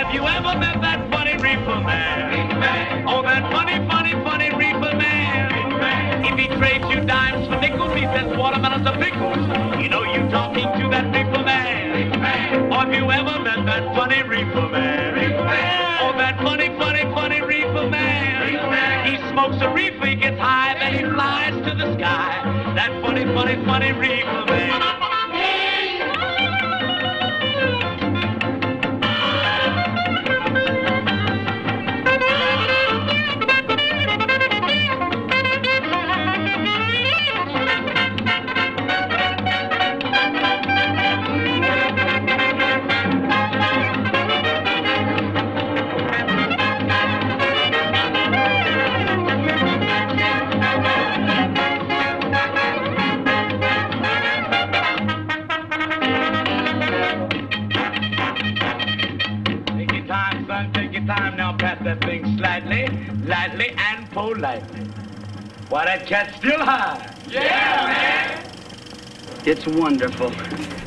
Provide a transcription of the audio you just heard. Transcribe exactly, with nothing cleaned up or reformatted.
Have you ever met that funny reefer man? Oh, that funny, funny, funny reefer man. If he trades you dimes for nickels, he says watermelons are pickles. You know you talking to that reefer man. Or have you ever met that funny reefer man? Oh, that funny, funny, funny reefer man. He smokes a reefer, he gets high, then he flies to the sky. That funny, funny, funny reefer man. That thing slightly, lightly, and politely. Why, that cat's still high. Yeah, man. It's wonderful.